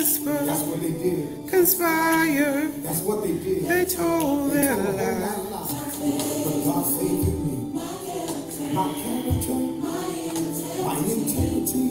whisper. That's what they did. Conspire. That's what they did. They told their lies. But God favored me. My character, my integrity.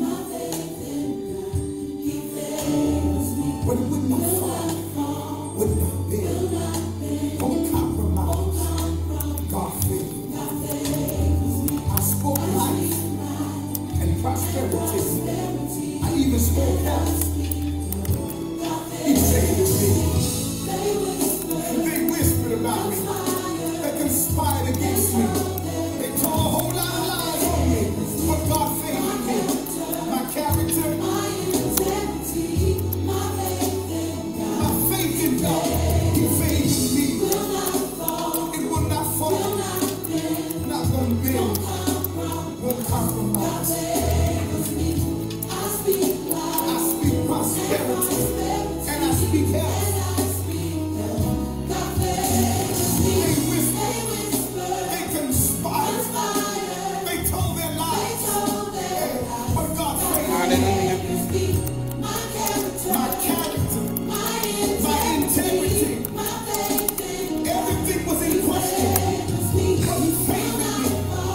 But it would not fall. Would not bend. Don't compromise. God favored me. I spoke life and prosperity. I even spoke health. He favored me. They whispered about me. They conspired against me. They told a whole lot of lies on me. But God favored me. My character, my faith in God, He favored me. It will not fall. Not gonna bend. Won't compromise. I speak prosperity. And I speak health. They whisper. They conspire. They told their lies. But God favored me. My character. My integrity. Everything was in question. But He favored me.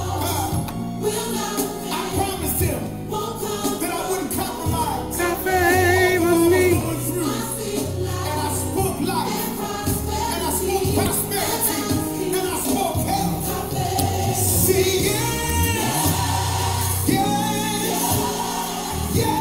I promised Him that I wouldn't compromise. God favored me. And I spoke life. And I spoke prosperity. And I spoke health. See, yeah. Yeah. Yeah.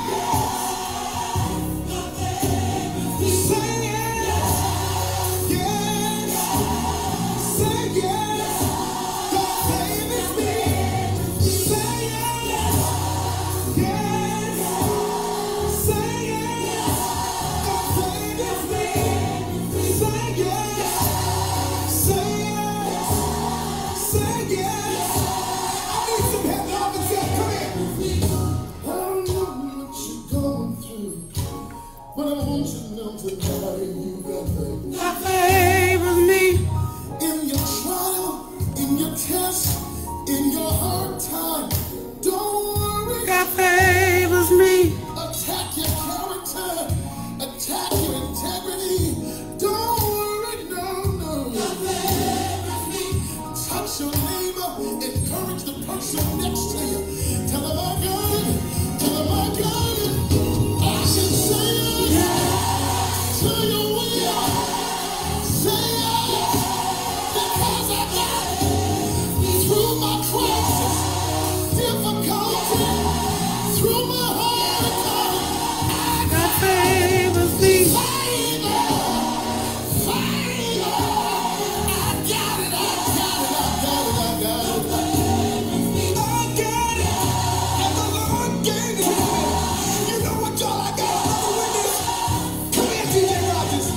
Say yes. Yes. Say yes. God favors me. Say yes. Yes. Say yes. God favors me. Say yes. Say yes. Say yes. I need some help. Y'all can say, come here. I don't know what you're going through, but I want you to know tonight you got faith. God favors me. In your trial, in your test, in your hard time, don't worry. God favors me. Attack your character, attack your integrity. Don't worry, no. Touch your neighbor, encourage the person next to you. Tell them I got it, tell them I got it. I can say it to your will. Say it because I got it. Through my crisis, difficulty, through my hard time, God favors me. favor. I got it. And the Lord gave it to me. You know what, y'all? I got another witness. Come here, DJ Rogers.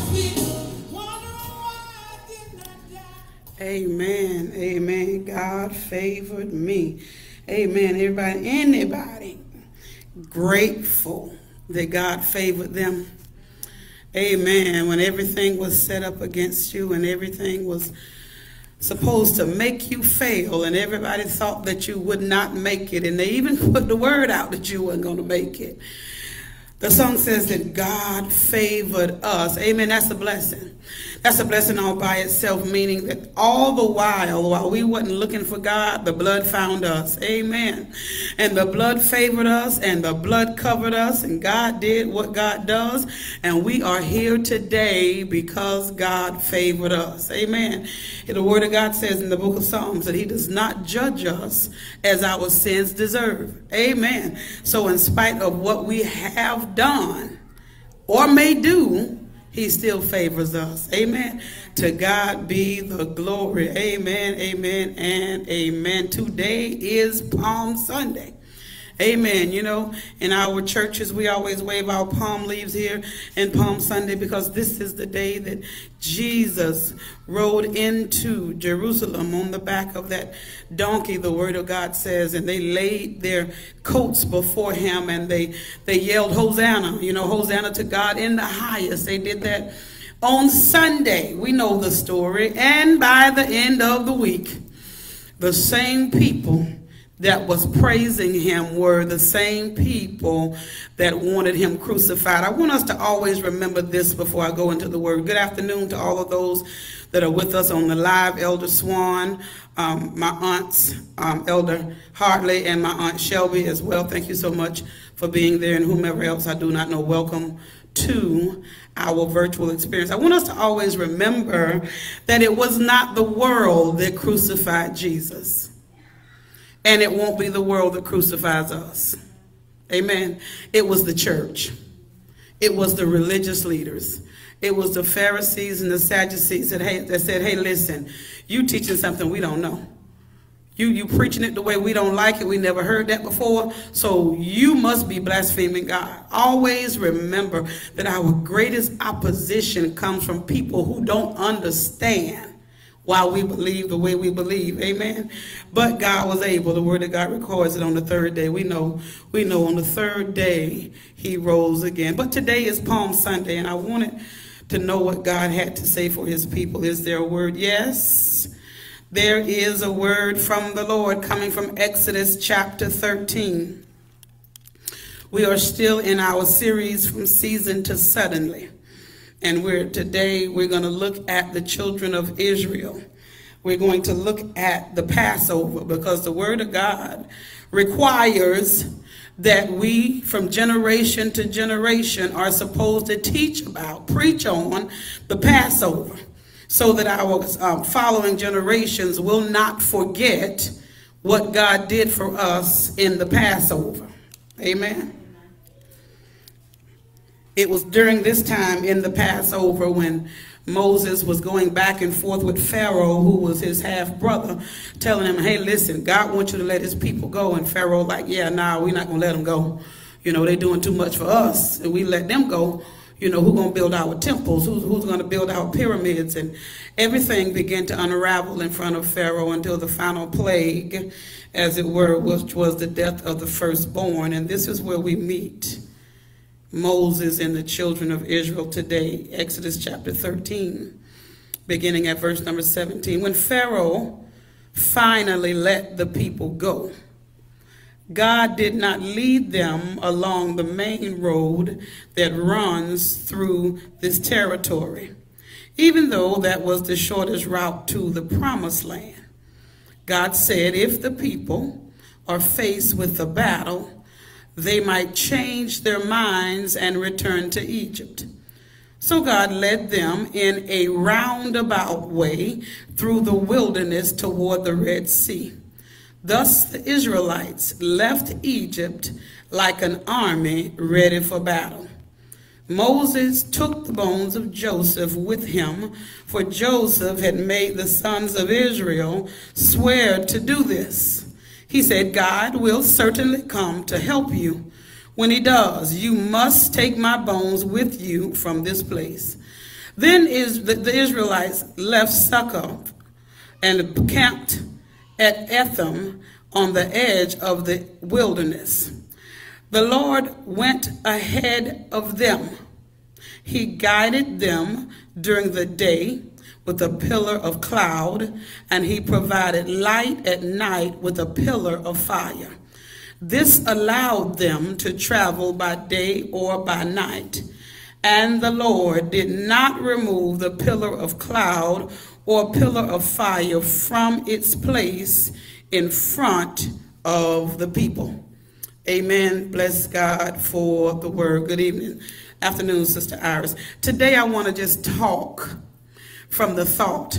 Amen. Amen. God favored me. Amen. Anybody grateful that God favored them? Amen. When everything was set up against you and everything was supposed to make you fail and everybody thought that you would not make it, and they even put the word out that you weren't going to make it. The song says that God favored us. Amen. That's a blessing. That's a blessing all by itself, meaning that all the while we wasn't looking for God, the blood found us. Amen. And the blood favored us, and the blood covered us, and God did what God does, and we are here today because God favored us. Amen. The word of God says in the book of Psalms that He does not judge us as our sins deserve. Amen. So in spite of what we have done or may do, He still favors us. Amen. To God be the glory. Amen, amen, and amen. Today is Palm Sunday. Amen. You know, in our churches, we always wave our palm leaves here in Palm Sunday because this is the day that Jesus rode into Jerusalem on the back of that donkey, the word of God says, and they laid their coats before him and they yelled, Hosanna, you know, Hosanna to God in the highest. They did that on Sunday. We know the story. And by the end of the week, the same people that was praising him were the same people that wanted him crucified. I want us to always remember this before I go into the word. Good afternoon to all of those that are with us on the live. Elder Swan, my aunts, Elder Hartley, and my Aunt Shelby as well. Thank you so much for being there, and whomever else I do not know, welcome to our virtual experience. I want us to always remember that it was not the world that crucified Jesus. And it won't be the world that crucifies us. Amen. It was the church. It was the religious leaders. It was the Pharisees and the Sadducees that said, hey, listen, you teaching something we don't know. You preaching it the way we don't like it. We never heard that before. So you must be blaspheming God. Always remember that our greatest opposition comes from people who don't understand why we believe the way we believe. Amen. But God was able. The word of God records it on the third day. We know on the third day he rose again. But today is Palm Sunday, and I wanted to know what God had to say for his people. Is there a word? Yes, there is a word from the Lord coming from Exodus chapter 13. We are still in our series From Season to Suddenly. And today we're going to look at the children of Israel. We're going to look at the Passover, because the word of God requires that we from generation to generation are supposed to preach on the Passover, so that our following generations will not forget what God did for us in the Passover. Amen. It was during this time in the Passover when Moses was going back and forth with Pharaoh, who was his half-brother, telling him, hey, listen, God wants you to let his people go. And Pharaoh like, yeah, nah, we're not going to let them go. You know, they're doing too much for us. And we let them go. You know, who's going to build our temples? Who's going to build our pyramids? And everything began to unravel in front of Pharaoh until the final plague, as it were, which was the death of the firstborn. And this is where we meet Moses and the children of Israel today. Exodus chapter 13, beginning at verse number 17. When Pharaoh finally let the people go, God did not lead them along the main road that runs through this territory, even though that was the shortest route to the promised land. God said if the people are faced with a battle, they might change their minds and return to Egypt. So God led them in a roundabout way through the wilderness toward the Red Sea. Thus the Israelites left Egypt like an army ready for battle. Moses took the bones of Joseph with him, for Joseph had made the sons of Israel swear to do this. He said, God will certainly come to help you. When he does, you must take my bones with you from this place. Then the Israelites left Succoth and camped at Etham on the edge of the wilderness. The Lord went ahead of them. He guided them during the day with a pillar of cloud, and he provided light at night with a pillar of fire. This allowed them to travel by day or by night. And the Lord did not remove the pillar of cloud or pillar of fire from its place in front of the people. Amen. Bless God for the word. Good evening. Afternoon, Sister Iris. Today I want to just talk from the thought,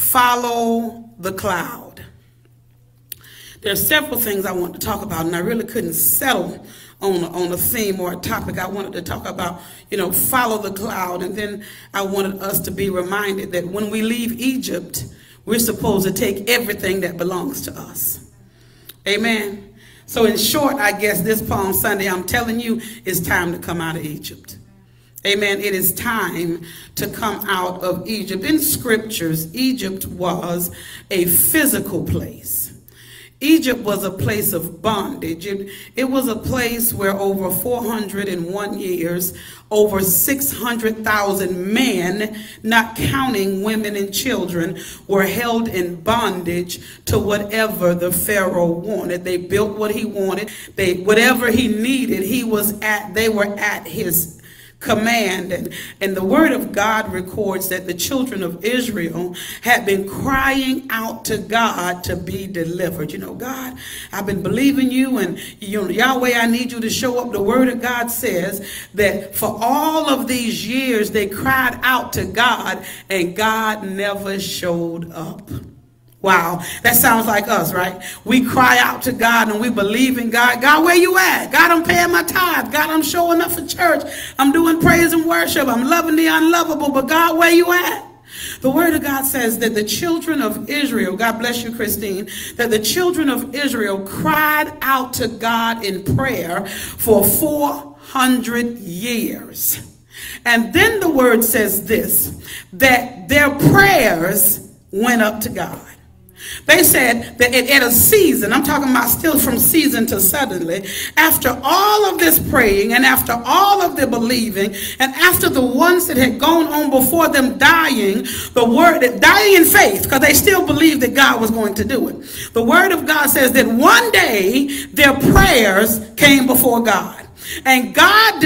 follow the cloud. There are several things I want to talk about, and I really couldn't settle on a theme or a topic. I wanted to talk about, follow the cloud. And then I wanted us to be reminded that when we leave Egypt, we're supposed to take everything that belongs to us. Amen. So in short, I guess this Palm Sunday, I'm telling you, it's time to come out of Egypt. Amen. It is time to come out of Egypt. In scriptures, Egypt was a physical place. Egypt was a place of bondage. It was a place where over 401 years, over 600,000 men, not counting women and children, were held in bondage to whatever the Pharaoh wanted. They built what he wanted. Whatever he needed, they were at his command. And the word of God records that the children of Israel had been crying out to God to be delivered. You know, God, I've been believing you, and Yahweh, I need you to show up. The word of God says that for all of these years they cried out to God, and God never showed up. Wow, that sounds like us, right? We cry out to God and we believe in God. God, where you at? God, I'm paying my tithe. God, I'm showing up for church. I'm doing praise and worship. I'm loving the unlovable. But God, where you at? The word of God says that the children of Israel, God bless you, Christine, that the children of Israel cried out to God in prayer for 400 years. And then the word says this, that their prayers went up to God. They said that at a season, I'm talking about still from season to suddenly, after all of this praying and after all of the believing and after the ones that had gone on before them dying, dying in faith, because they still believed that God was going to do it. The word of God says that one day their prayers came before God, and God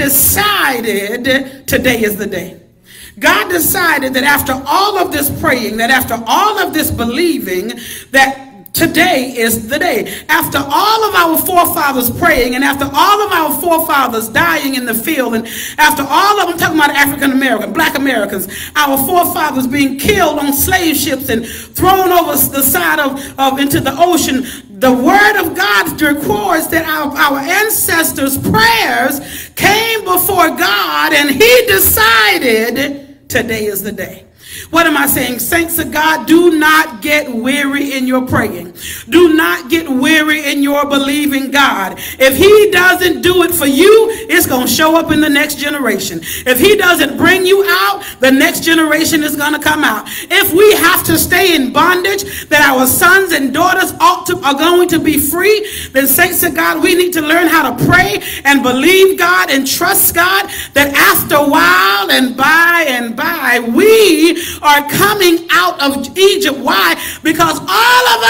decided today is the day. God decided that after all of this praying, that after all of this believing, that today is the day. After all of our forefathers praying, and after all of our forefathers dying in the field, and after all of them, talking about African American, black Americans, our forefathers being killed on slave ships and thrown over the side of into the ocean, the word of God records that our ancestors' prayers came before God, and he decided today is the day. What am I saying? Saints of God, do not get weary in your praying. Do not get weary in your believing God. If he doesn't do it for you, it's going to show up in the next generation. If he doesn't bring you out, the next generation is going to come out. If we have to stay in bondage, that our sons and daughters are going to be free, then saints of God, we need to learn how to pray and believe God and trust God, that after a while and by, we are coming out of Egypt. Why? Because all of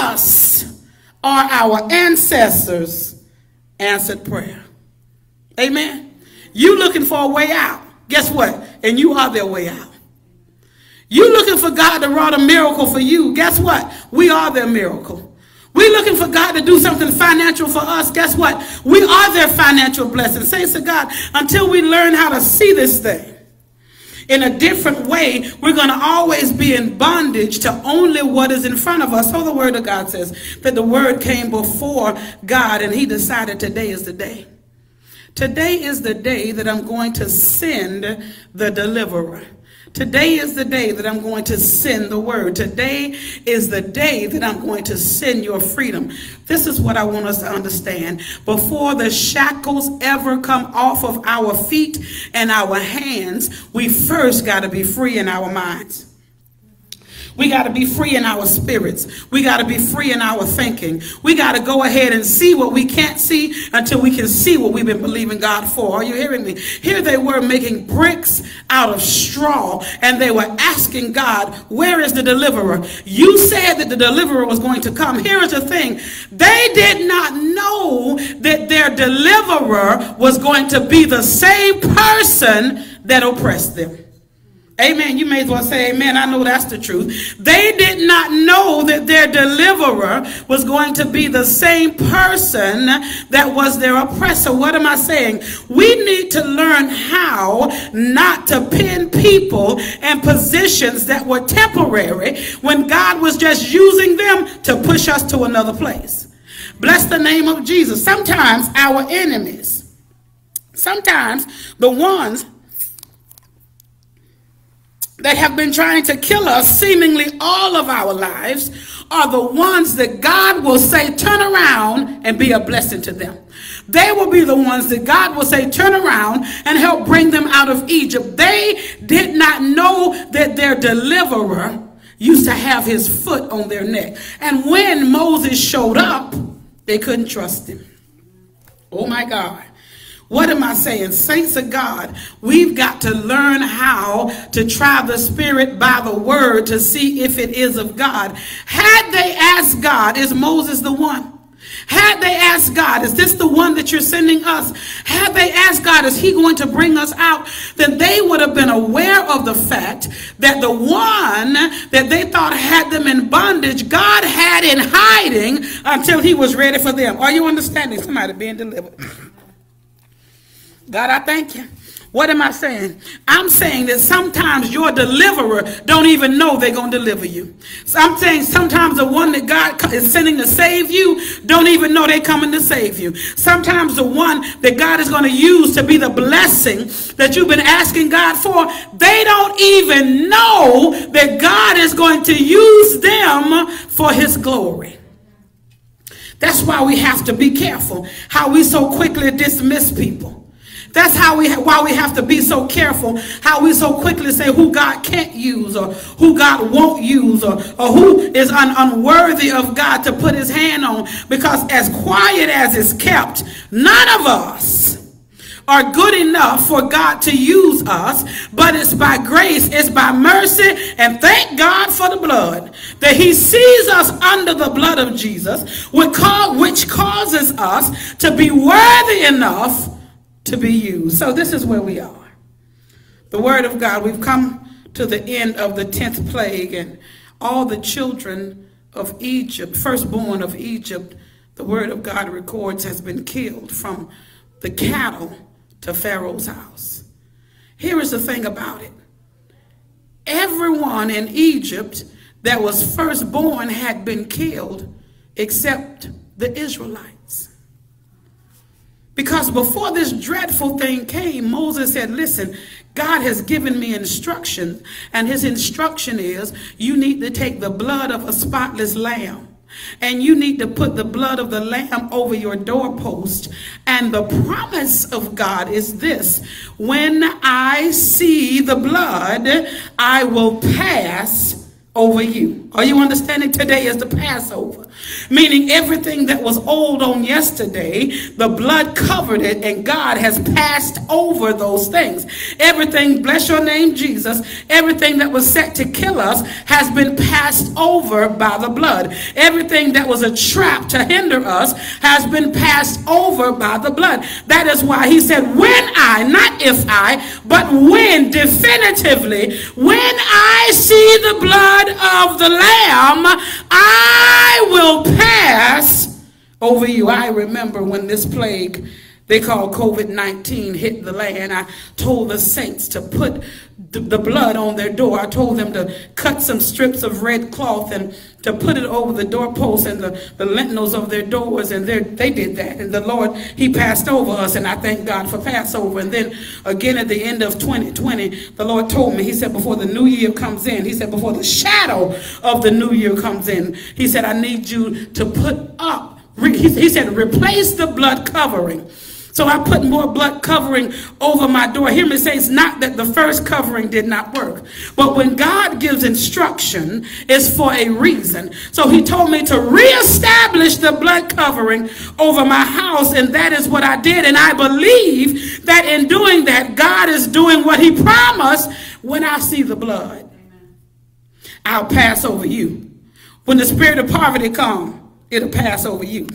us are our ancestors' answered prayer. Amen. You looking for a way out. Guess what? And you are their way out. You looking for God to wrought a miracle for you. Guess what? We are their miracle. We looking for God to do something financial for us. Guess what? We are their financial blessing. Saints of God, until we learn how to see this thing in a different way, we're going to always be in bondage to only what is in front of us. So the word of God says that the word came before God, and he decided today is the day. Today is the day that I'm going to send the deliverer. Today is the day that I'm going to send the word. Today is the day that I'm going to send your freedom. This is what I want us to understand. Before the shackles ever come off of our feet and our hands, we first got to be free in our minds. We got to be free in our spirits. We got to be free in our thinking. We got to go ahead and see what we can't see until we can see what we've been believing God for. Are you hearing me? Here they were making bricks out of straw, and they were asking God, where is the deliverer? You said that the deliverer was going to come. Here is the thing. They did not know that their deliverer was going to be the same person that oppressed them. Amen. You may as well say amen. I know that's the truth. They did not know that their deliverer was going to be the same person that was their oppressor. What am I saying? We need to learn how not to pin people and positions that were temporary when God was just using them to push us to another place. Bless the name of Jesus. Sometimes our enemies, sometimes the ones that have been trying to kill us seemingly all of our lives are the ones that God will say, turn around and be a blessing to them. They will be the ones that God will say, turn around and help bring them out of Egypt. They did not know that their deliverer used to have his foot on their neck. And when Moses showed up, they couldn't trust him. Oh my God. What am I saying? Saints of God, we've got to learn how to try the Spirit by the word to see if it is of God. Had they asked God, is Moses the one? Had they asked God, is this the one that you're sending us? Had they asked God, is he going to bring us out? Then they would have been aware of the fact that the one that they thought had them in bondage, God had in hiding until he was ready for them. Are you understanding? Somebody being delivered. God, I thank you. What am I saying? I'm saying that sometimes your deliverer don't even know they're going to deliver you. So I'm saying sometimes the one that God is sending to save you don't even know they're coming to save you. Sometimes the one that God is going to use to be the blessing that you've been asking God for, they don't even know that God is going to use them for his glory. That's why we have to be careful how we so quickly dismiss people. That's why we have to be so careful how we so quickly say who God can't use or who God won't use or who is unworthy of God to put his hand on. Because as quiet as it's kept, none of us are good enough for God to use us, but it's by grace, it's by mercy, and thank God for the blood, that he sees us under the blood of Jesus, which causes us to be worthy enough to be used. So this is where we are. The word of God, we've come to the end of the 10th plague, and all the children of Egypt, firstborn of Egypt, the word of God records, has been killed, from the cattle to Pharaoh's house. Here is the thing about it. Everyone in Egypt that was firstborn had been killed except the Israelites. Because before this dreadful thing came, Moses said, listen, God has given me instruction, and his instruction is you need to take the blood of a spotless lamb, and you need to put the blood of the lamb over your doorpost. And the promise of God is this: when I see the blood, I will pass over you. Are you understanding? Today is the Passover, meaning everything that was old on yesterday, the blood covered it, and God has passed over those things. Everything, bless your name, Jesus, everything that was set to kill us has been passed over by the blood. Everything that was a trap to hinder us has been passed over by the blood. That is why he said, when I, not if I, but when, definitively, when I see the blood of the Lamb, I will pass over you. I remember when this plague they call COVID-19 hit the land. I told the saints to put the blood on their door. I told them to cut some strips of red cloth and to put it over the doorposts and the lintels of their doors, and they did that. And the Lord, he passed over us, and I thank God for Passover. And then again at the end of 2020, the Lord told me, he said, before the new year comes in, he said, before the shadow of the new year comes in, he said, I need you to put up, he said, replace the blood covering. So I put more blood covering over my door. Hear me say, it's not that the first covering did not work, but when God gives instruction, it's for a reason. So he told me to reestablish the blood covering over my house, and that is what I did. And I believe that in doing that, God is doing what he promised. When I see the blood, I'll pass over you. When the spirit of poverty comes, it'll pass over you.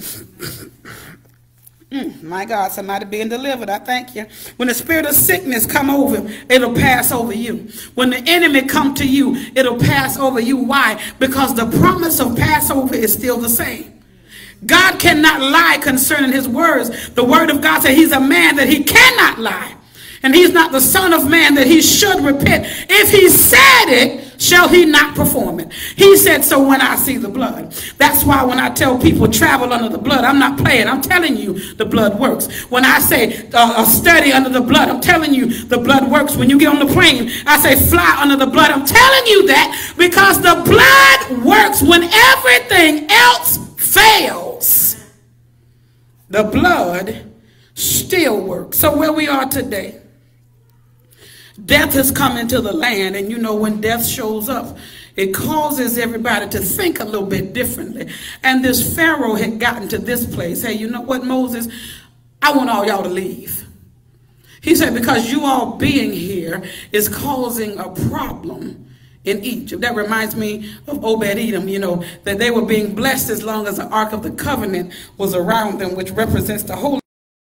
My God, somebody being delivered. I thank you. When the spirit of sickness come over, it'll pass over you. When the enemy come to you, it'll pass over you. Why? Because the promise of Passover is still the same. God cannot lie concerning his words. The word of God says he's a man that he cannot lie. And he's not the son of man that he should repent. If he said it, shall he not perform it? He said so when I see the blood. That's why when I tell people travel under the blood, I'm not playing. I'm telling you the blood works. When I say study under the blood, I'm telling you the blood works. When you get on the plane, I say fly under the blood. I'm telling you that because the blood works when everything else fails. The blood still works. So where we are today, death has come into the land, and you know when death shows up, it causes everybody to think a little bit differently. And this Pharaoh had gotten to this place. Hey, you know what, Moses? I want all y'all to leave. He said, because you all being here is causing a problem in Egypt. That reminds me of Obed-Edom, you know, that they were being blessed as long as the Ark of the Covenant was around them, which represents the Holy.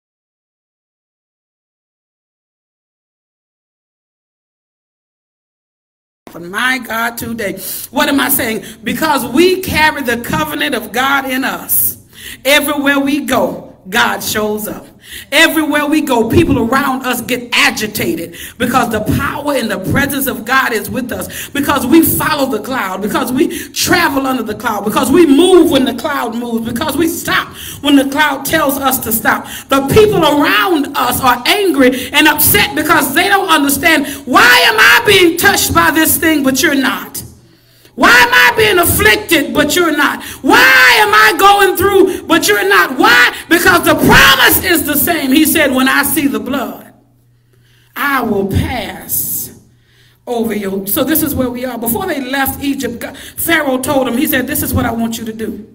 My God, today, what am I saying? Because we carry the covenant of God in us. Everywhere we go, God shows up. Everywhere we go, people around us get agitated because the power and the presence of God is with us, because we follow the cloud, because we travel under the cloud, because we move when the cloud moves, because we stop when the cloud tells us to stop. The people around us are angry and upset because they don't understand, why am I being touched by this thing but you're not? Why am I being afflicted, but you're not? Why am I going through, but you're not? Why? Because the promise is the same. He said, when I see the blood, I will pass over you. So this is where we are. Before they left Egypt, Pharaoh told them, he said, this is what I want you to do.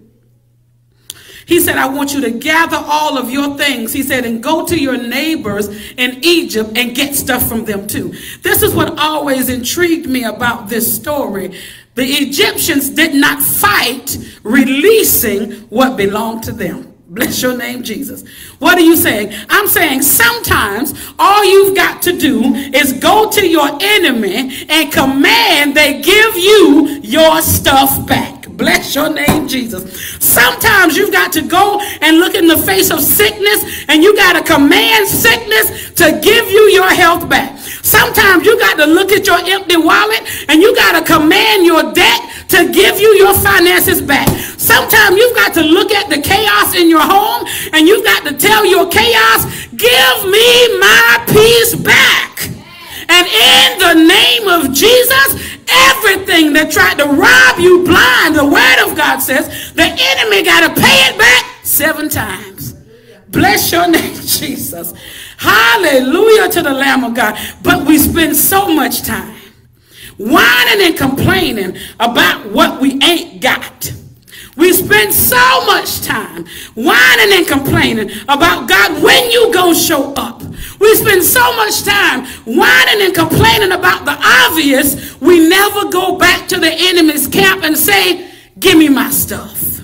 He said, I want you to gather all of your things. He said, and go to your neighbors in Egypt and get stuff from them too. This is what always intrigued me about this story. The Egyptians did not fight releasing what belonged to them. Bless your name, Jesus. What are you saying? I'm saying sometimes all you've got to do is go to your enemy and command they give you your stuff back. Bless your name, Jesus. Sometimes you've got to go and look in the face of sickness, and you got to command sickness to give you your health back. Sometimes you got to look at your empty wallet, and you got to command your debt to give you your finances back. Sometimes you've got to look at the chaos in your home, and you've got to tell your chaos, give me my peace back. And in the name of Jesus, everything that tried to rob you blind, the word of God says, the enemy got to pay it back 7 times. Bless your name, Jesus. Hallelujah to the Lamb of God. But we spend so much time whining and complaining about what we ain't got. We spend so much time whining and complaining about God, when you gonna show up. We spend so much time whining and complaining about the obvious. We never go back to the enemy's camp and say, give me my stuff.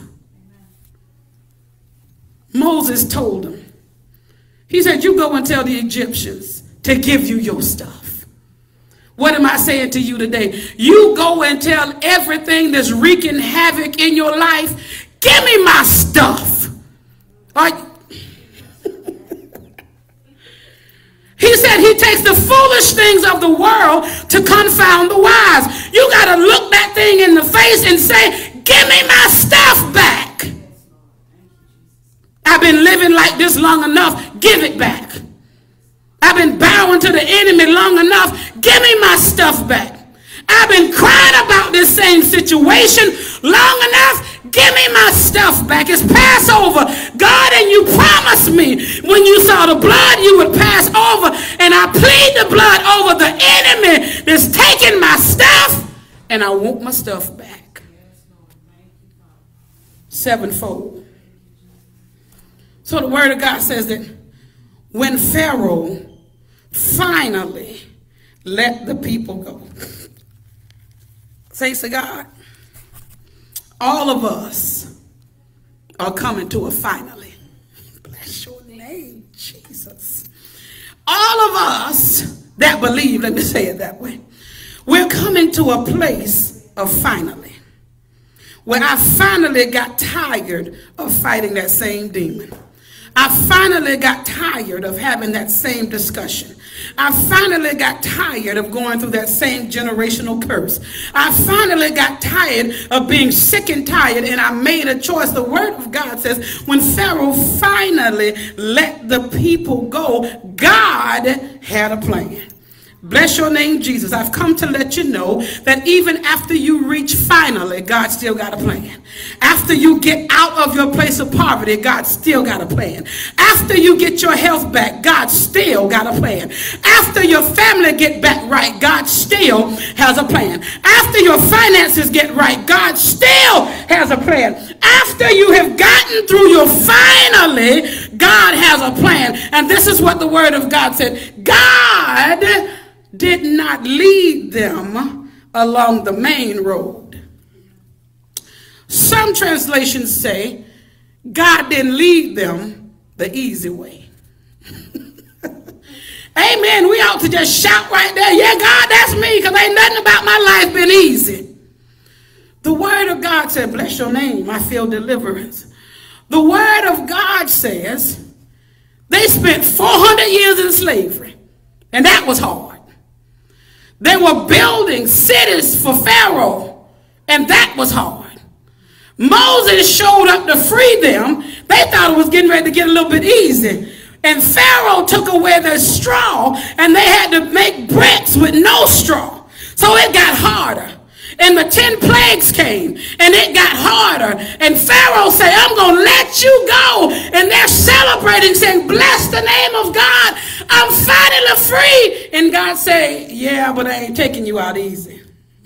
Moses told him. He said, you go and tell the Egyptians to give you your stuff. What am I saying to you today? You go and tell everything that's wreaking havoc in your life, give me my stuff. He said he takes the foolish things of the world to confound the wise. You got to look that thing in the face and say, give me my stuff back. I've been living like this long enough. Give it back. I've been bowing to the enemy long enough. Give me my stuff back. I've been crying about this same situation long enough. Give me my stuff back. It's Passover. God, and you promised me when you saw the blood you would pass over. And I plead the blood over the enemy that's taking my stuff. And I want my stuff back. 7-fold. So the word of God says that when Pharaoh finally let the people go. Thanks to God, all of us are coming to a finally. Bless your name, Jesus. All of us that believe, let me say it that way, we're coming to a place of finally. When I finally got tired of fighting that same demon. I finally got tired of having that same discussion. I finally got tired of going through that same generational curse. I finally got tired of being sick and tired, and I made a choice. The word of God says when Pharaoh finally let the people go, God had a plan. Bless your name, Jesus. I've come to let you know that even after you reach finally, God still got a plan. After you get out of your place of poverty, God still got a plan. After you get your health back, God still got a plan. After your family get back right, God still has a plan. After your finances get right, God still has a plan. After you have gotten through your finally, God has a plan. And this is what the word of God said. God did not lead them along the main road. Some translations say God didn't lead them the easy way. Amen. We ought to just shout right there, yeah, God, that's me, because ain't nothing about my life been easy. The word of God said, bless your name, I feel deliverance. The word of God says they spent 400 years in slavery, and that was hard. They were building cities for Pharaoh, and that was hard. Moses showed up to free them. They thought it was getting ready to get a little bit easy. And Pharaoh took away their straw, and they had to make bricks with no straw. So it got harder. And the 10 plagues came, and it got harder. And Pharaoh said, I'm going to let you go. And they're celebrating, saying, bless the name of God. I'm finally free. And God said, yeah, but I ain't taking you out easy.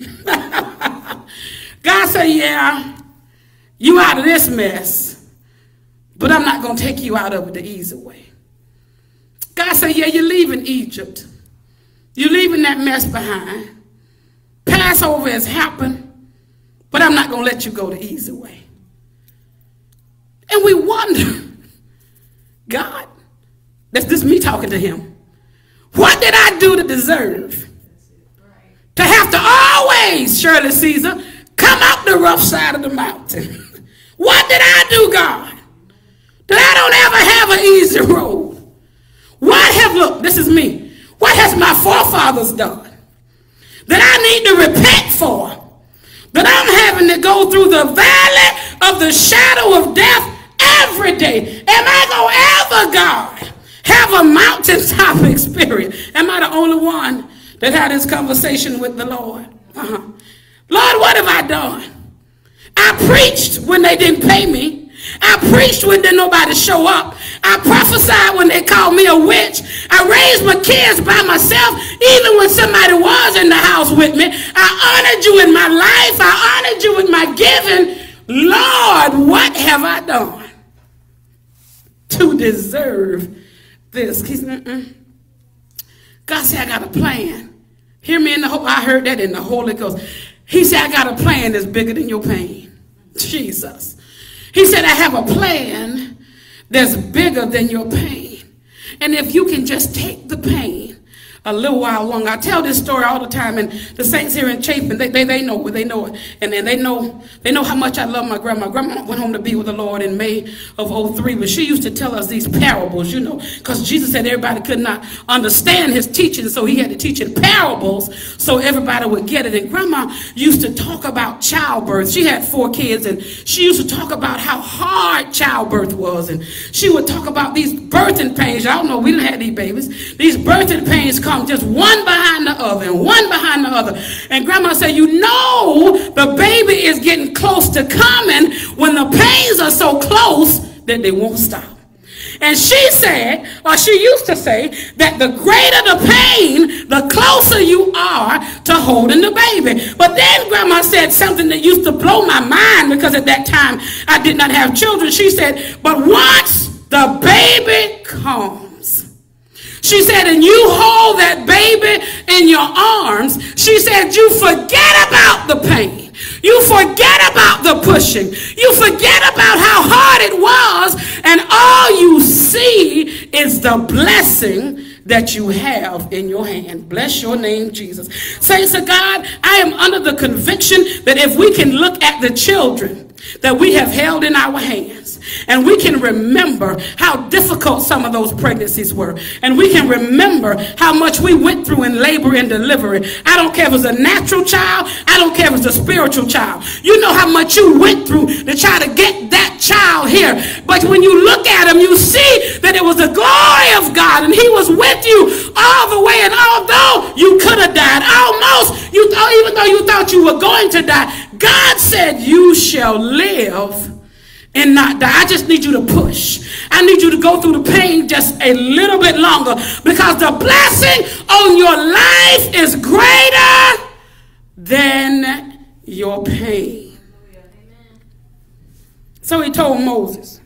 God said, yeah, you out of this mess, but I'm not going to take you out of it the easy way. God said, yeah, you're leaving Egypt. You're leaving that mess behind. Passover has happened, but I'm not going to let you go the easy way. And we wonder, God, that's just me talking to him. What did I do to deserve to have to always, Shirley Caesar, come up the rough side of the mountain? What did I do, God, that I don't ever have an easy road? Look, this is me. What has my forefathers done that I need to repent for? That I'm having to go through the valley of the shadow of death every day. Am I going to ever, God, have a mountaintop experience? Am I the only one that had this conversation with the Lord? Lord, what have I done? I preached when they didn't pay me. I preached when didn't nobody show up. I prophesied when they called me a witch. I raised my kids by myself, even when somebody was in the house with me. I honored you in my life. I honored you with my giving. Lord, what have I done to deserve this? God said, I got a plan. Hear me in the I heard that in the Holy Ghost. He said, I got a plan that's bigger than your pain. Jesus. He said, I have a plan that's bigger than your pain. And if you can just take the pain a little while longer. I tell this story all the time, and the saints here in Chapin, they know it. They know it. And then they know how much I love my grandma. Grandma went home to be with the Lord in May of 2003, but she used to tell us these parables, you know, because Jesus said everybody could not understand his teaching, so he had to teach in parables so everybody would get it. And Grandma used to talk about childbirth. She had 4 kids, and she used to talk about how hard childbirth was, and she would talk about these birthing pains. I don't know, we didn't have these babies. These birthing pains come just one behind the other and one behind the other. And Grandma said, you know the baby is getting close to coming when the pains are so close that they won't stop. And she said, or she used to say, that the greater the pain, the closer you are to holding the baby. But then Grandma said something that used to blow my mind, because at that time I did not have children. She said, but once the baby comes, she said, and you hold that baby in your arms, she said, you forget about the pain. You forget about the pushing. You forget about how hard it was, and all you see is the blessing that you have in your hand. Bless your name, Jesus. Saints of God, I am under the conviction that if we can look at the children that we have held in our hands, and we can remember how difficult some of those pregnancies were, and we can remember how much we went through in labor and delivery. I don't care if it's a natural child. I don't care if it's a spiritual child. You know how much you went through to try to get that child here. But when you look at him, you see that it was the glory of God, and he was with you all the way. And although you could have died. Almost, even though you thought you were going to die, God said you shall live and not die. I just need you to push. I need you to go through the pain just a little bit longer, because the blessing on your life is greater than your pain. So he told Moses,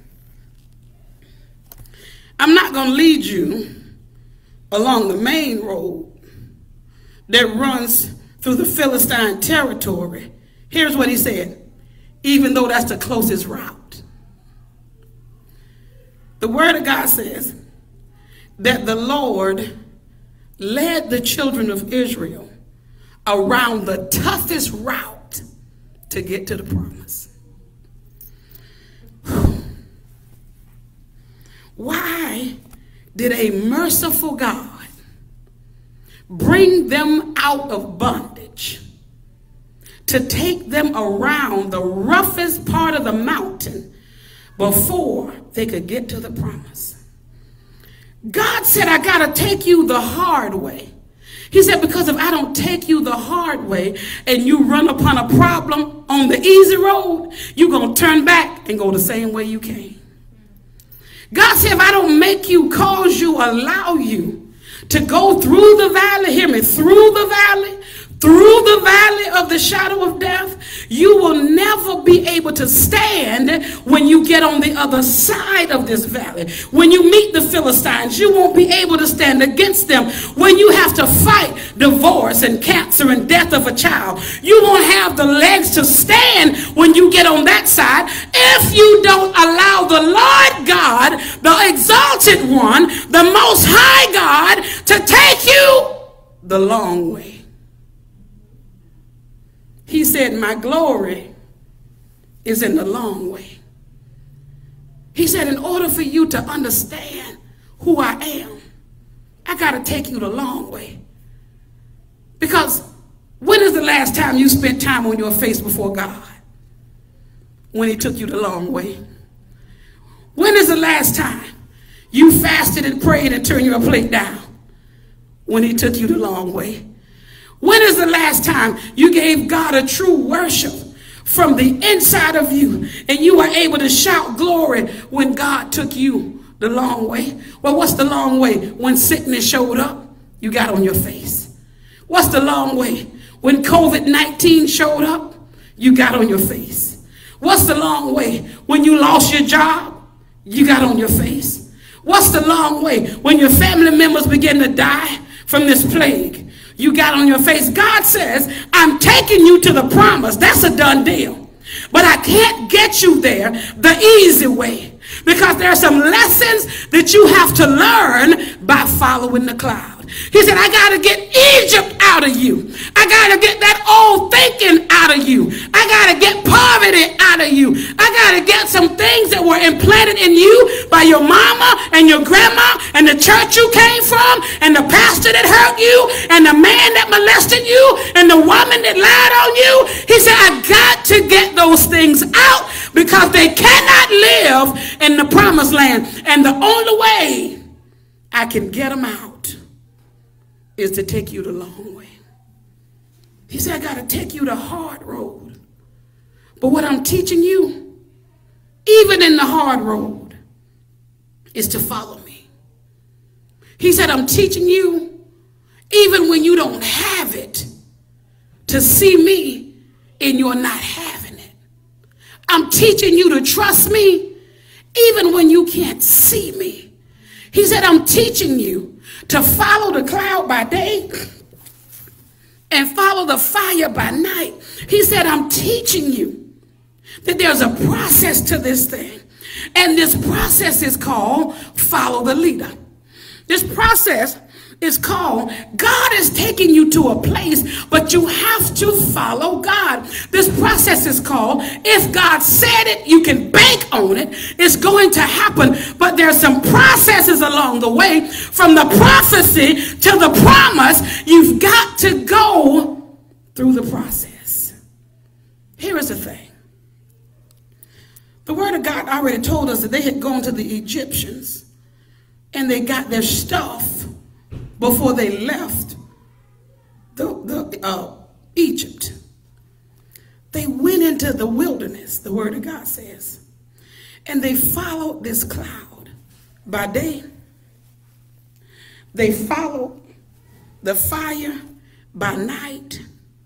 I'm not going to lead you along the main road that runs through the Philistine territory. Here's what he said, even though that's the closest route. The word of God says that the Lord led the children of Israel around the toughest route to get to the promise. Why did a merciful God bring them out of bondage to take them around the roughest part of the mountain before they could get to the promise? God said, I got to take you the hard way. He said, because if I don't take you the hard way and you run upon a problem on the easy road, you're going to turn back and go the same way you came. God said, if I don't make you, cause you, allow you to go through the valley, hear me, through the valley of the shadow of death, you will never be able to stand when you get on the other side of this valley. When you meet the Philistines, you won't be able to stand against them. When you have to fight divorce and cancer and death of a child, you won't have the legs to stand when you get on that side if you don't allow the Lord God, the exalted one, the most high God, to take you the long way. He said, my glory is in the long way. He said, in order for you to understand who I am, I got to take you the long way. Because when is the last time you spent time on your face before God? When he took you the long way. When is the last time you fasted and prayed and turned your plate down? When he took you the long way. When is the last time you gave God a true worship from the inside of you and you were able to shout glory when God took you the long way? Well, what's the long way? When sickness showed up, you got on your face. What's the long way? When COVID-19 showed up, you got on your face. What's the long way? When you lost your job, you got on your face. What's the long way? When your family members begin to die from this plague, you got on your face. God says, I'm taking you to the promise. That's a done deal. But I can't get you there the easy way, because there are some lessons that you have to learn by following the cloud. He said, I got to get Egypt out of you. I got to get that old thinking out of you. I got to get poverty out of you. I got to get some things that were implanted in you by your mama and your grandma and the church you came from and the pastor that hurt you and the man that molested you and the woman that lied on you. He said, I got to get those things out, because they cannot live in the promised land. And the only way I can get them out is to take you the long way. He said, I got to take you the hard road. But what I'm teaching you, even in the hard road, is to follow me. He said, I'm teaching you, even when you don't have it, to see me in your not having it. I'm teaching you to trust me, even when you can't see me. He said, I'm teaching you to follow the cloud by day and follow the fire by night. He said, I'm teaching you that there's a process to this thing. And this process is called follow the leader. This process is called, God is taking you to a place, but you have to follow God. This process is called, if God said it, you can bank on it. It's going to happen, but there's some processes along the way. From the prophecy to the promise, you've got to go through the process. Here is the thing. The word of God already told us that they had gone to the Egyptians and they got their stuff before they left Egypt. They went into the wilderness, the word of God says, and they followed this cloud by day. They followed the fire by night.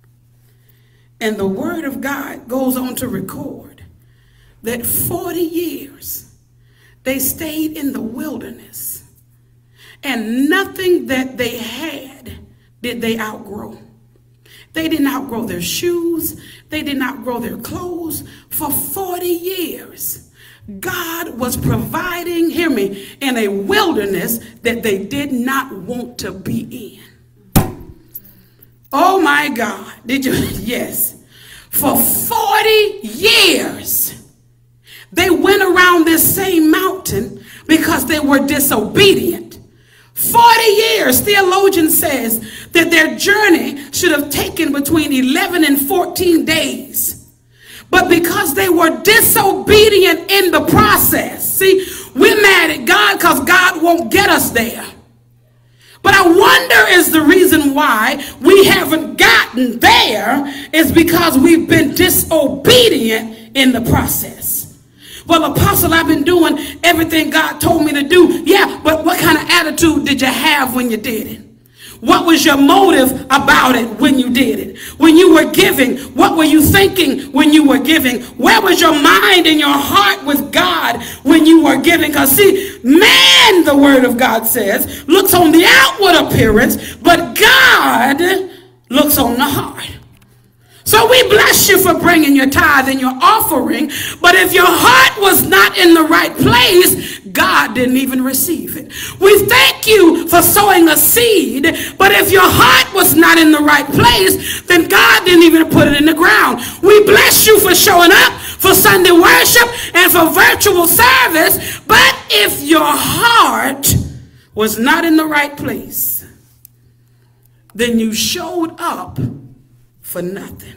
And the word of God goes on to record that 40 years they stayed in the wilderness, and nothing that they had did they outgrow. They didn't outgrow their shoes. They didn't outgrow their clothes. For 40 years, God was providing, hear me, in a wilderness that they did not want to be in. Oh my God. Did you? Yes. For 40 years, they went around this same mountain because they were disobedient. 40 years, theologian says that their journey should have taken between 11 and 14 days. But because they were disobedient in the process, see, we're mad at God because God won't get us there. But I wonder is the reason why we haven't gotten there is because we've been disobedient in the process. Well, Apostle, I've been doing everything God told me to do. Yeah, but what kind of attitude did you have when you did it? What was your motive about it when you did it? When you were giving, what were you thinking when you were giving? Where was your mind and your heart with God when you were giving? Because see, man, the word of God says, looks on the outward appearance, but God looks on the heart. So we bless you for bringing your tithe and your offering, but if your heart was not in the right place, God didn't even receive it. We thank you for sowing a seed, but if your heart was not in the right place, then God didn't even put it in the ground. We bless you for showing up for Sunday worship and for virtual service, but if your heart was not in the right place, then you showed up for nothing.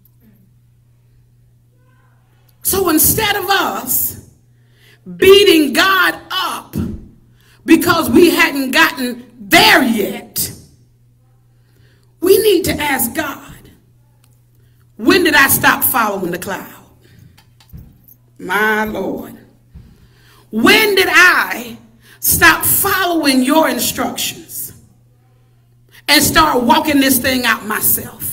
So instead of us beating God up because we hadn't gotten there yet, we need to ask God, when did I stop following the cloud? My Lord. When did I stop following your instructions and start walking this thing out myself?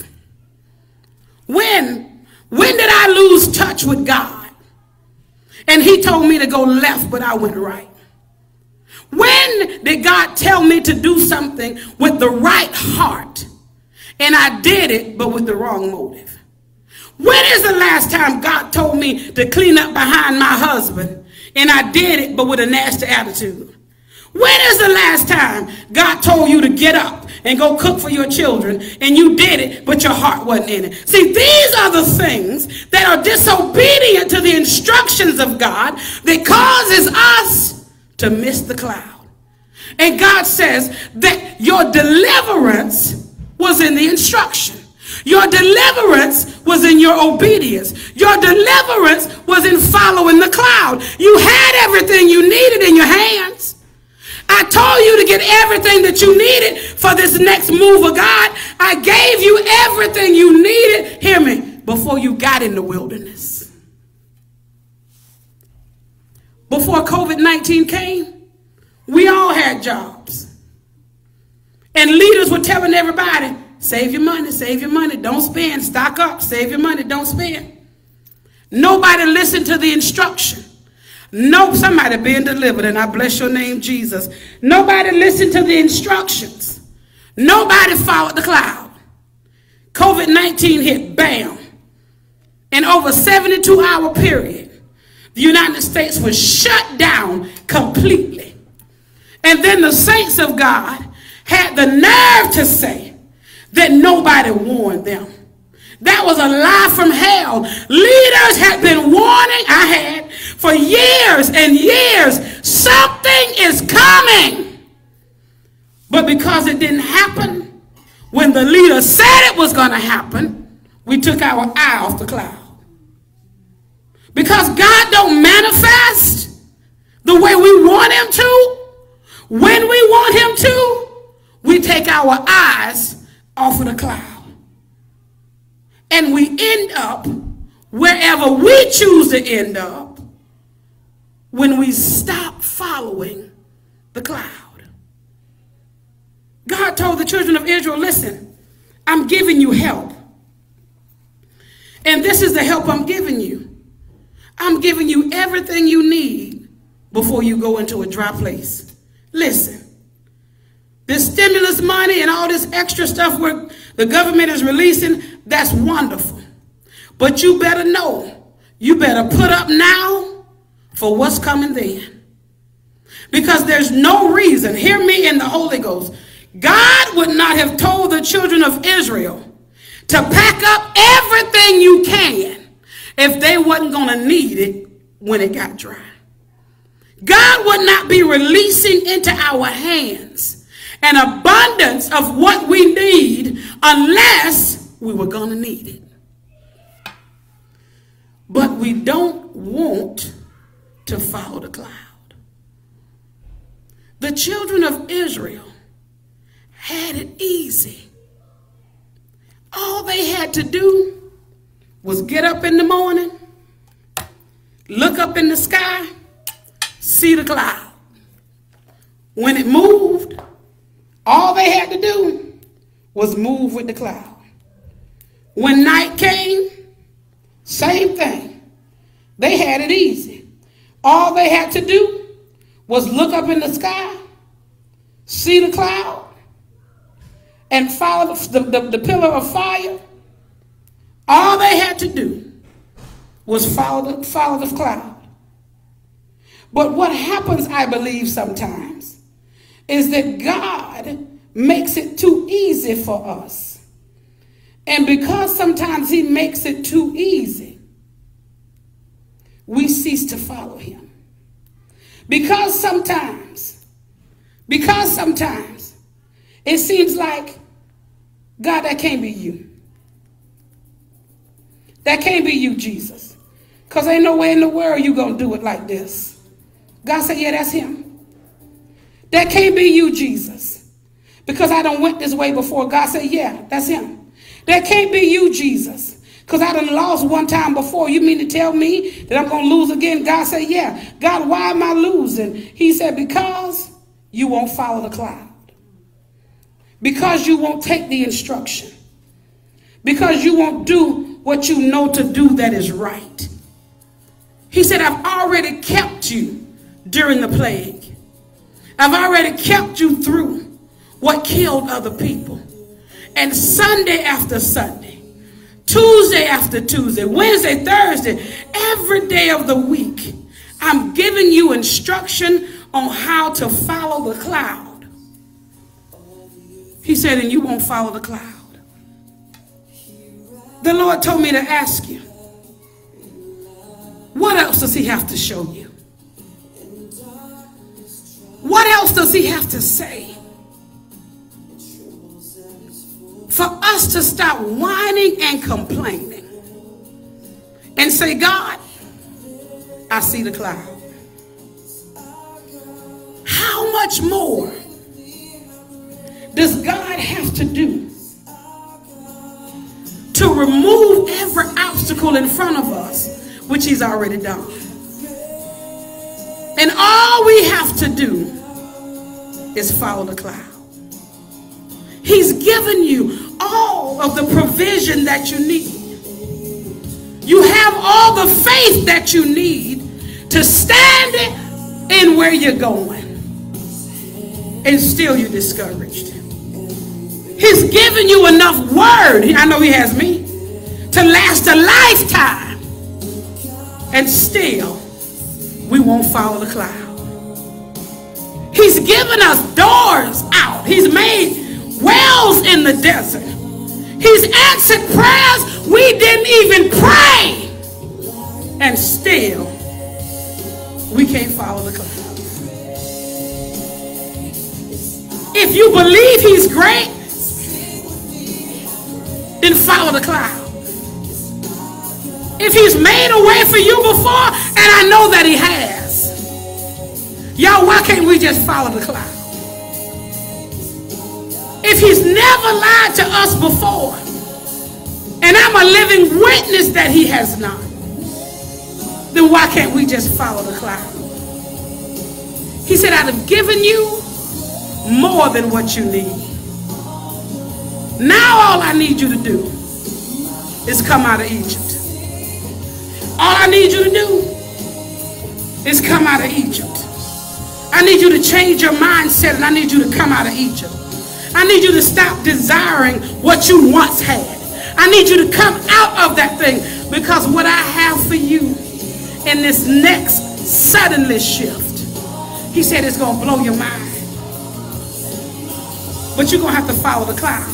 When did I lose touch with God and he told me to go left but I went right? When did God tell me to do something with the right heart and I did it but with the wrong motive? When is the last time God told me to clean up behind my husband and I did it but with a nasty attitude? When is the last time God told you to get up and go cook for your children and you did it but your heart wasn't in it? See, these are the things that are disobedient to the instructions of God that causes us to miss the cloud. And God says that your deliverance was in the instruction. Your deliverance was in your obedience. Your deliverance was in following the cloud. You had everything you needed in your hands. I told you to get everything that you needed for this next move of God. I gave you everything you needed, hear me, before you got in the wilderness. Before COVID-19 came, we all had jobs. And leaders were telling everybody, save your money, don't spend, stock up, save your money, don't spend. Nobody listened to the instruction. No, somebody being delivered, and I bless your name, Jesus. Nobody listened to the instructions. Nobody followed the cloud. COVID-19 hit, bam. In over 72-hour period, the United States was shut down completely. And then the saints of God had the nerve to say that nobody warned them. That was a lie from hell. Leaders had been warning, I had, for years and years, something is coming. But because it didn't happen when the leader said it was going to happen, we took our eye off the cloud. Because God don't manifest the way we want him to, when we want him to, we take our eyes off of the cloud. And we end up wherever we choose to end up when we stop following the cloud. God told the children of Israel, listen, I'm giving you help. And this is the help I'm giving you. I'm giving you everything you need before you go into a dry place. Listen, this stimulus money and all this extra stuff where the government is releasing, that's wonderful. But you better know, you better put up now for what's coming then. Because there's no reason, hear me in the Holy Ghost, God would not have told the children of Israel to pack up everything you can if they wasn't going to need it when it got dry. God would not be releasing into our hands an abundance of what we need unless we were going to need it. But we don't want to follow the cloud. The children of Israel had it easy. All they had to do was get up in the morning, look up in the sky, see the cloud. When it moved, all they had to do was move with the cloud. When night came, same thing. They had it easy. All they had to do was look up in the sky, see the cloud, and follow the pillar of fire. All they had to do was follow the cloud. But what happens, I believe, sometimes is that God makes it too easy for us. And because sometimes he makes it too easy, we cease to follow him. Because sometimes it seems like, God, that can't be you. That can't be you, Jesus. Because ain't no way in the world you going to do it like this. God said, yeah, that's him. That can't be you, Jesus. Because I done went this way before. God said, yeah, that's him. That can't be you, Jesus. Because I done lost one time before. You mean to tell me that I'm going to lose again? God said, yeah. God, why am I losing? He said, because you won't follow the cloud. Because you won't take the instruction. Because you won't do what you know to do that is right. He said, I've already kept you during the plague. I've already kept you through what killed other people. And Sunday after Sunday, Tuesday after Tuesday, Wednesday, Thursday, every day of the week, I'm giving you instruction on how to follow the cloud. He said, and you won't follow the cloud. The Lord told me to ask you, what else does he have to show you? What else does he have to say for us to stop whining and complaining and say, God, I see the cloud? How much more does God have to do to remove every obstacle in front of us, which he's already done? And all we have to do is follow the cloud. He's given you all of the provision that you need. You have all the faith that you need to stand in where you're going. And still you're discouraged. He's given you enough word, I know he has me, to last a lifetime. And still, we won't follow the cloud. He's given us doors out. He's made wells in the desert. He's answered prayers we didn't even pray. And still, we can't follow the cloud. If you believe he's great, then follow the cloud. If he's made a way for you before, and I know that he has, y'all, why can't we just follow the cloud? If he's never lied to us I'm a living witness that he has not, then why can't we just follow the cloud? He said, I'd have given you more than what you need. Now all I need you to do is come out of Egypt. All I need you to do is come out of Egypt. I need you to change your mindset, and I need you to come out of Egypt. I need you to stop desiring what you once had. I need you to come out of that thing, because what I have for you in this next suddenly shift, he said, it's going to blow your mind. But you're going to have to follow the cloud.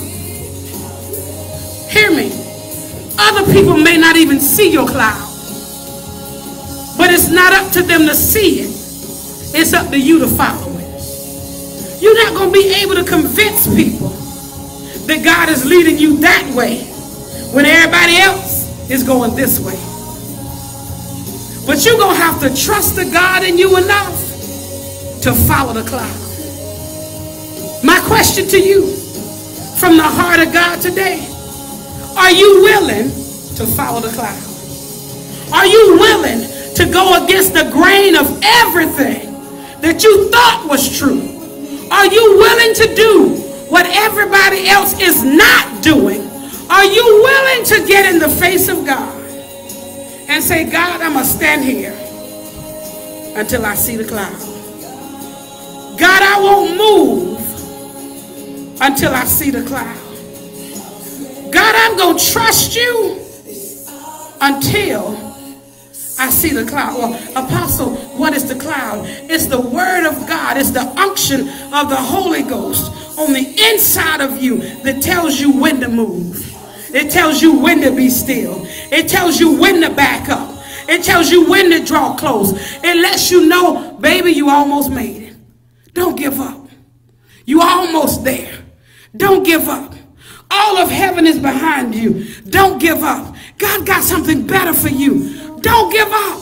Hear me. Other people may not even see your cloud, but it's not up to them to see it. It's up to you to follow it. You're not going to be able to convince people that God is leading you that way when everybody else is going this way. But you're going to have to trust the God in you enough to follow the cloud. My question to you from the heart of God today, are you willing to follow the cloud? Are you willing to go against the grain of everything that you thought was true? Are you willing to do what everybody else is not doing? Are you willing to get in the face of God and say, God, I'm going to stand here until I see the cloud. God, I won't move until I see the cloud. God, I'm going to trust you until I see the cloud. Well, Apostle, what is the cloud? It's the word of God. It's the unction of the Holy Ghost on the inside of you that tells you when to move. It tells you when to be still. It tells you when to back up. It tells you when to draw close. It lets you know, baby, you almost made it. Don't give up. You almost there. Don't give up. All of heaven is behind you. Don't give up. God got something better for you. Don't give up.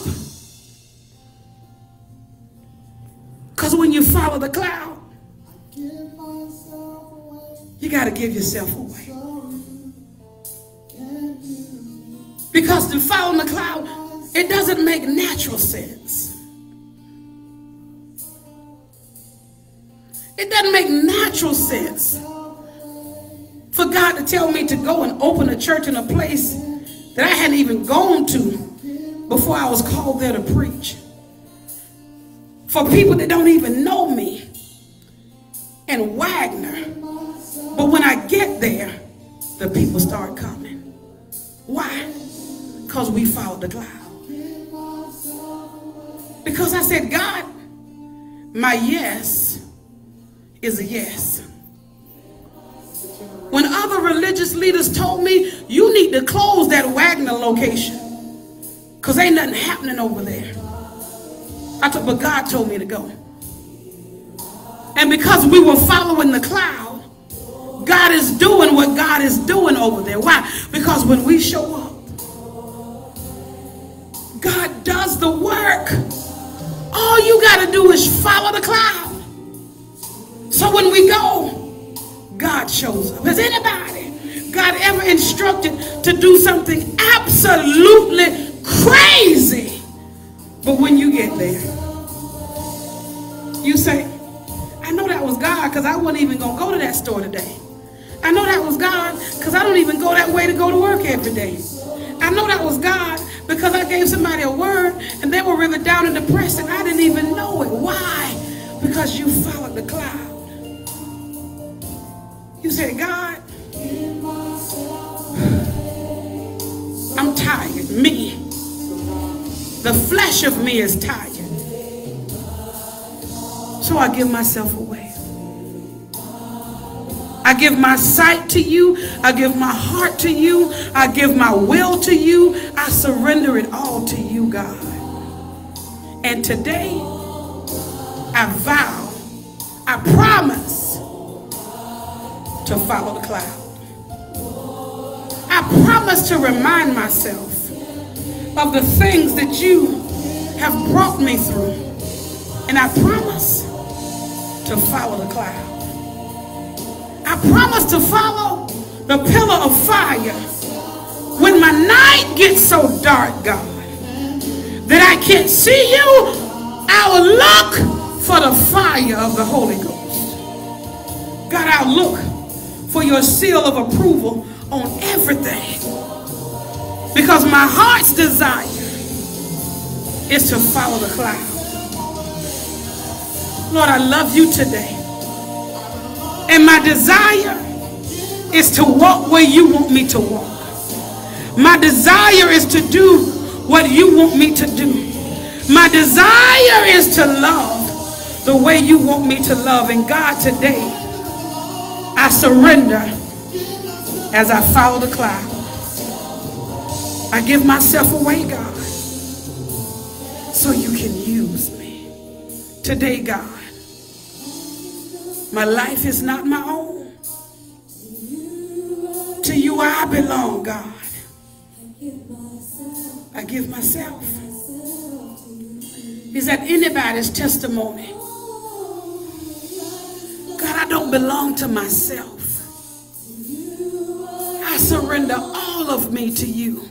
Because when you follow the cloud, you got to give yourself away. Because to follow the cloud, it doesn't make natural sense. It doesn't make natural sense for God to tell me to go and open a church in a place that I hadn't even gone to before I was called there to preach. For people that don't even know me and Wagner. But when I get there, the people start coming. Why? Because we followed the cloud. Because I said, God, my yes is a yes. When other religious leaders told me, you need to close that Wagner location because ain't nothing happening over there. But God told me to go. And because we were following the cloud, God is doing what God is doing over there. Why? Because when we show up, God does the work. All you got to do is follow the cloud. So when we go, God shows up. Has anybody God ever instructed to do something absolutely crazy? But when you get there, you say, I know that was God because I wasn't even going to go to that store today. I know that was God because I don't even go that way to go to work every day. I know that was God because I gave somebody a word and they were really down and depressed and I didn't even know it. Why? Because you followed the cloud. You say, God, I'm tired. Me. The flesh of me is tired. So I give myself away. I give my sight to you. I give my heart to you. I give my will to you. I surrender it all to you, God. And today, I vow, I promise to follow the cloud. I promise to remind myself of the things that you have brought me through. And I promise to follow the cloud. I promise to follow the pillar of fire When my night gets so dark, God, that I can't see you, I will look for the fire of the Holy Ghost. God, I'll look for your seal of approval on everything. Because my heart's desire is to follow the cloud. Lord, I love you today. And my desire is to walk where you want me to walk. My desire is to do what you want me to do. My desire is to love the way you want me to love. And God, today, I surrender as I follow the cloud. I give myself away, God, so you can use me. Today, God, my life is not my own. To you I belong, God. I give myself. Is that anybody's testimony? God, I don't belong to myself. I surrender all of me to you.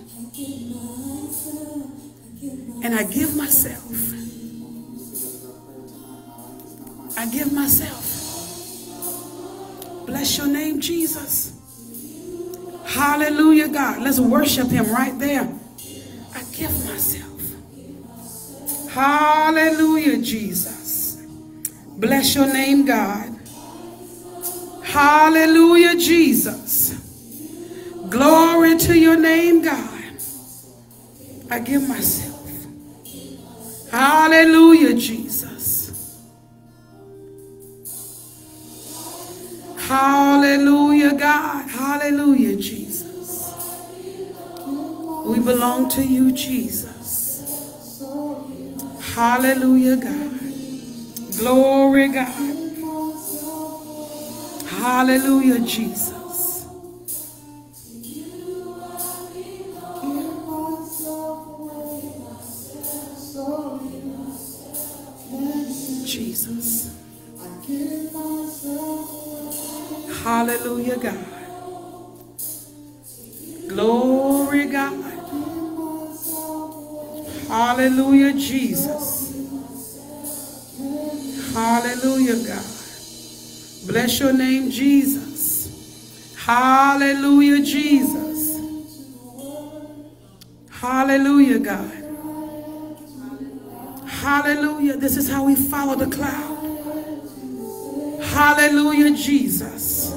And I give myself. I give myself. Bless your name, Jesus. Hallelujah, God. Let's worship him right there. I give myself. Hallelujah, Jesus. Bless your name, God. Hallelujah, Jesus. Glory to your name, God. I give myself. Hallelujah, Jesus. Hallelujah, God. Hallelujah, Jesus. We belong to you, Jesus. Hallelujah, God. Glory, God. Hallelujah, Jesus. Jesus. Hallelujah, God. Glory, God. Hallelujah, Jesus. Hallelujah, God. Bless your name, Jesus. Hallelujah, Jesus. Hallelujah, God. Hallelujah. This is how we follow the cloud. Hallelujah, Jesus.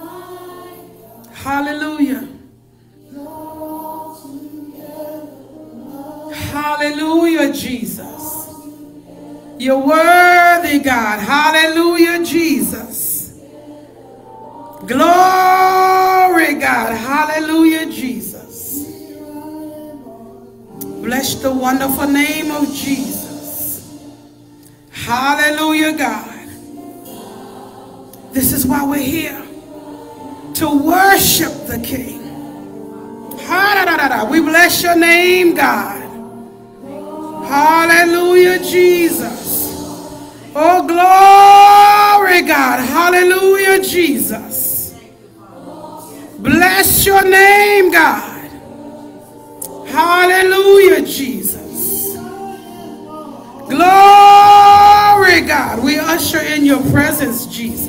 Hallelujah. Hallelujah, Jesus. You're worthy, God. Hallelujah, Jesus. Glory, God. Hallelujah, Jesus. Bless the wonderful name of Jesus. Hallelujah, God. This is why we're here, to worship the King. We bless your name, God. Hallelujah, Jesus. Oh, glory, God. Hallelujah, Jesus. Bless your name, God. Hallelujah, Jesus. Glory, God. We usher in your presence, Jesus.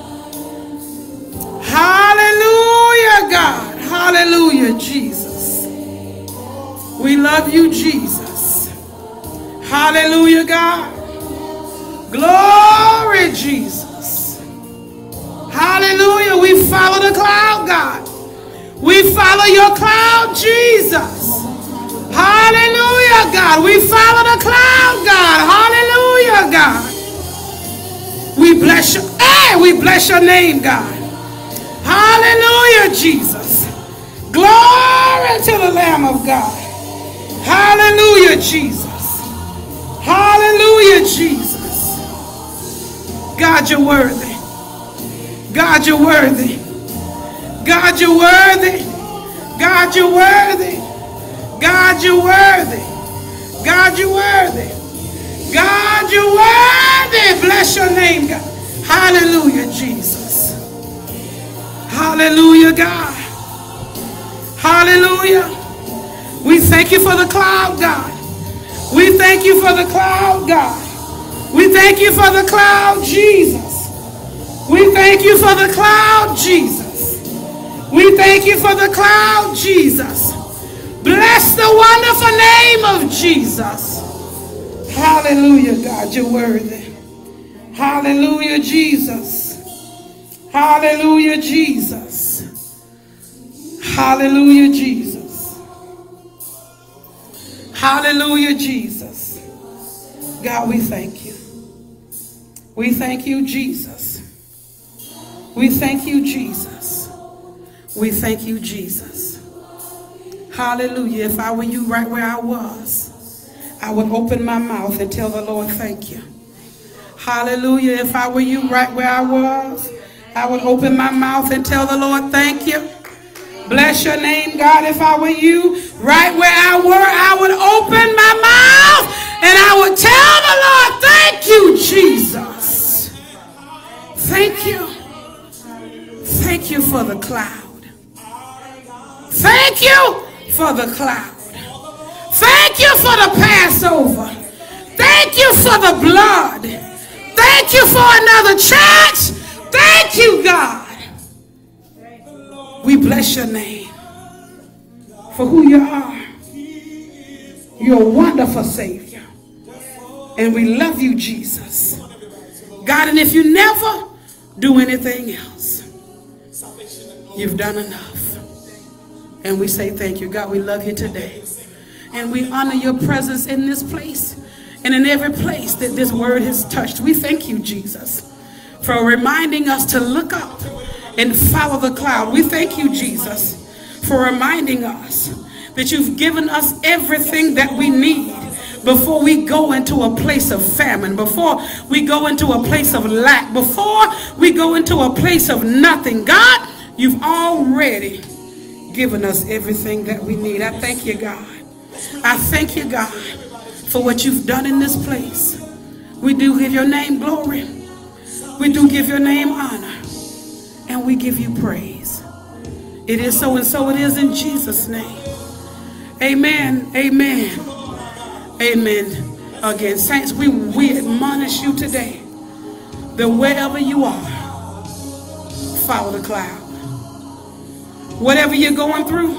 Hallelujah, God. Hallelujah, Jesus. We love you, Jesus. Hallelujah, God. Glory, Jesus. Hallelujah. We follow the cloud, God. We follow your cloud, Jesus. Hallelujah, God. We follow the cloud, God. Hallelujah, God. We bless you. Hey, we bless your name, God. Hallelujah, Jesus. Glory to the Lamb of God. Hallelujah, Jesus. Hallelujah, Jesus. God, you're worthy. God, you're worthy. God, you're worthy. God, you're worthy. God, you're worthy. God, you're worthy. God, you're worthy. Bless your name, God. Hallelujah, Jesus. Hallelujah, God. Hallelujah. Hallelujah. We thank you for the cloud, God. We thank you for the cloud, God. We thank you for the cloud, Jesus. We thank you for the cloud, Jesus. We thank you for the cloud, Jesus. Bless the wonderful name of Jesus. Hallelujah, God, you're worthy. Hallelujah, Jesus. Hallelujah, Jesus. Hallelujah, Jesus. Hallelujah, Jesus. God, we thank you. We thank you, Jesus. We thank you, Jesus. We thank you, Jesus. Hallelujah. If I were you right where I was, I would open my mouth and tell the Lord thank you. Hallelujah. If I were you right where I was, I would open my mouth and tell the Lord thank you. Bless your name, God. If I were you right where I were, I would open my mouth and I would tell the Lord thank you, Jesus. Thank you. Thank you for the cloud. Thank you for the cloud. Thank you for the Passover. Thank you for the blood. Thank you for another chance. Thank you, God. We bless your name for who you are. You're a wonderful Savior. And we love you, Jesus. God, and if you never do anything else, you've done enough. And we say thank you. God, we love you today. And we honor your presence in this place and in every place that this word has touched. We thank you, Jesus, for reminding us to look up and follow the cloud. We thank you, Jesus, for reminding us that you've given us everything that we need before we go into a place of famine, before we go into a place of lack, before we go into a place of nothing. God, you've already given us everything that we need. I thank you, God. I thank you, God, for what you've done in this place. We do give your name glory. We do give your name honor. And we give you praise. It is so and so it is in Jesus' name. Amen. Amen. Amen. Again, saints, we admonish you today that wherever you are, follow the cloud. Whatever you're going through,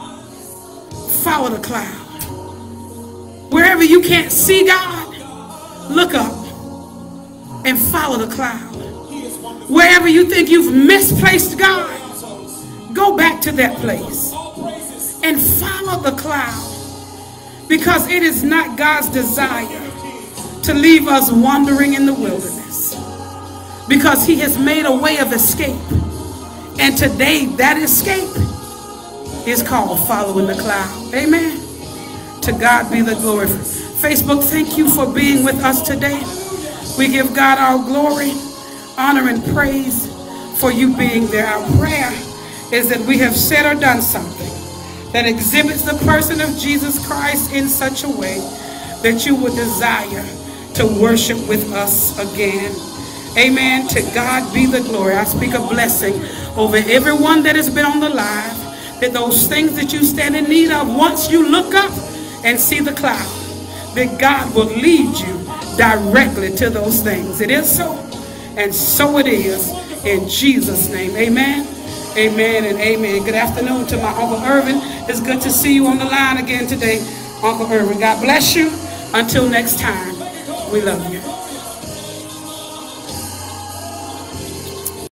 follow the cloud. Wherever you can't see God, look up and follow the cloud. Wherever you think you've misplaced God, go back to that place and follow the cloud. Because it is not God's desire to leave us wandering in the wilderness. Because he has made a way of escape. And today that escape is called following the cloud. Amen. To God be the glory. Facebook, thank you for being with us today. We give God our glory, honor, and praise for you being there. Our prayer is that we have said or done something that exhibits the person of Jesus Christ in such a way that you would desire to worship with us again. Amen. To God be the glory. I speak a blessing over everyone that has been on the live, that those things that you stand in need of, once you look up and see the cloud, that God will lead you directly to those things. It is so, and so it is, in Jesus' name. Amen. Amen and amen. Good afternoon to my Uncle Irvin. It's good to see you on the line again today, Uncle Irvin. God bless you. Until next time, we love you.